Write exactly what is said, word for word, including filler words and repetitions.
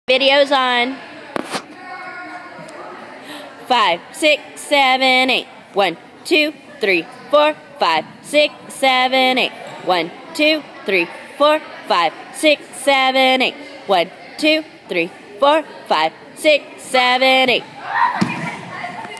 Video's on. Five, six, seven, eight. One, two, three, four, five, six, seven, eight. One, two, three, four, five, six, seven, eight. One, two, three, four, five, six, seven, eight.